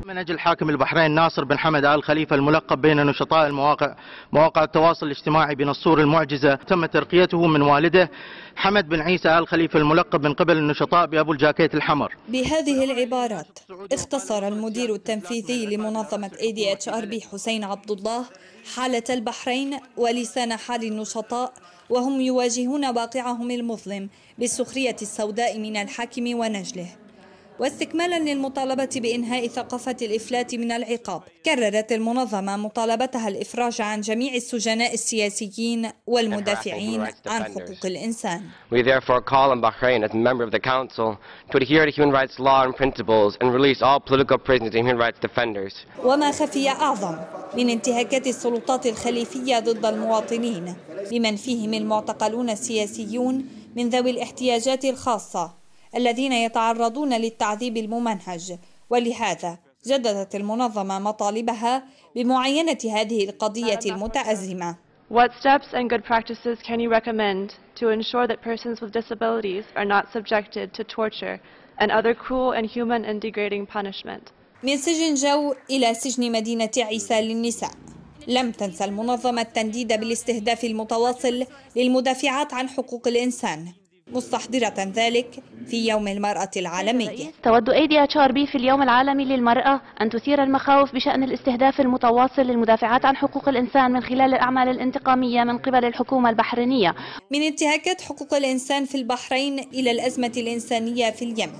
من أجل حاكم البحرين ناصر بن حمد آل خليفة الملقب بين نشطاء مواقع التواصل الاجتماعي بنصور المعجزة، تم ترقيته من والده حمد بن عيسى آل خليفة الملقب من قبل النشطاء بأبو الجاكيت الحمر. بهذه العبارات اختصر المدير التنفيذي لمنظمة ADHRB حسين عبد الله حالة البحرين ولسان حال النشطاء وهم يواجهون واقعهم المظلم بالسخرية السوداء من الحاكم ونجله. واستكمالا للمطالبة بإنهاء ثقافة الإفلات من العقاب، كررت المنظمة مطالبتها الإفراج عن جميع السجناء السياسيين والمدافعين عن حقوق الإنسان. We therefore call on Bahrain as a member of the Council to adhere to human rights law and principles and release all political prisoners and human rights defenders. وما خفي أعظم من انتهاكات السلطات الخليفية ضد المواطنين بمن فيهم المعتقلون السياسيون من ذوي الاحتياجات الخاصة الذين يتعرضون للتعذيب الممنهج. ولهذا جددت المنظمة مطالبها بمعاينة هذه القضية المتأزمة. What steps and good practices can you recommend to ensure that persons with disabilities are not subjected to torture and other cruel, inhuman and degrading punishment? من سجن جو إلى سجن مدينة عيسى للنساء، لم تنسى المنظمة التنديد بالاستهداف المتواصل للمدافعات عن حقوق الإنسان، مستحضرة ذلك في يوم المرأة العالمي. تود ADHRB في اليوم العالمي للمرأة أن تثير المخاوف بشأن الاستهداف المتواصل للمدافعات عن حقوق الإنسان من خلال الأعمال الانتقامية من قبل الحكومة البحرينية. من انتهاكات حقوق الإنسان في البحرين إلى الأزمة الإنسانية في اليمن،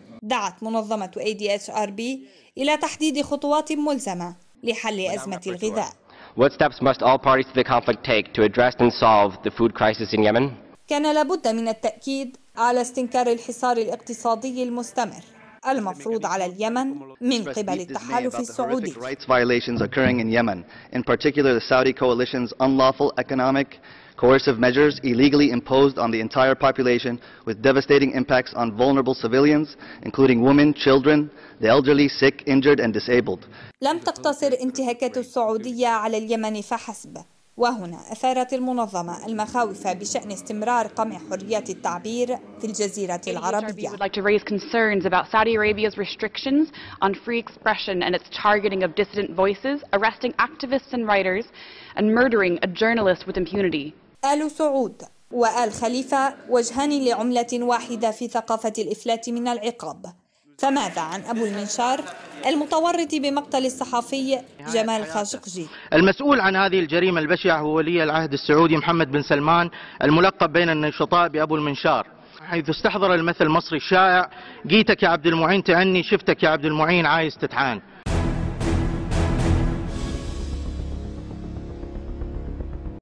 دعت منظمة ADHRB إلى تحديد خطوات ملزمة لحل أزمة الغذاء. What steps must all parties to the conflict take to address and solve the food crisis in Yemen? كان لابد من التأكيد على استنكار الحصار الاقتصادي المستمر المفروض على اليمن من قبل التحالف السعودي. Rights violations occurring in Yemen, in particular the Saudi coalition's unlawful economic coercive measures illegally imposed on the entire population with devastating impacts on vulnerable civilians, including women, children, the elderly, sick, injured and disabled. لم تقتصر انتهاكات السعودية على اليمن فحسب، وهنا أثارت المنظمة المخاوف بشأن استمرار قمع حرية التعبير في الجزيرة العربية. would like to raise concerns about Saudi Arabia's restrictions on free expression and its targeting of dissident voices, arresting activists and writers, and murdering a journalist with impunity. آل سعود وآل خليفة وجهان لعملة واحدة في ثقافة الإفلات من العقاب. فماذا عن أبو المنشار المتورط بمقتل الصحفي جمال خاشقجي؟ المسؤول عن هذه الجريمة البشعة هو ولي العهد السعودي محمد بن سلمان الملقب بين النشطاء بأبو المنشار، حيث استحضر المثل المصري الشائع: جيتك يا عبد المعين تعني، شفتك يا عبد المعين عايز تتعان.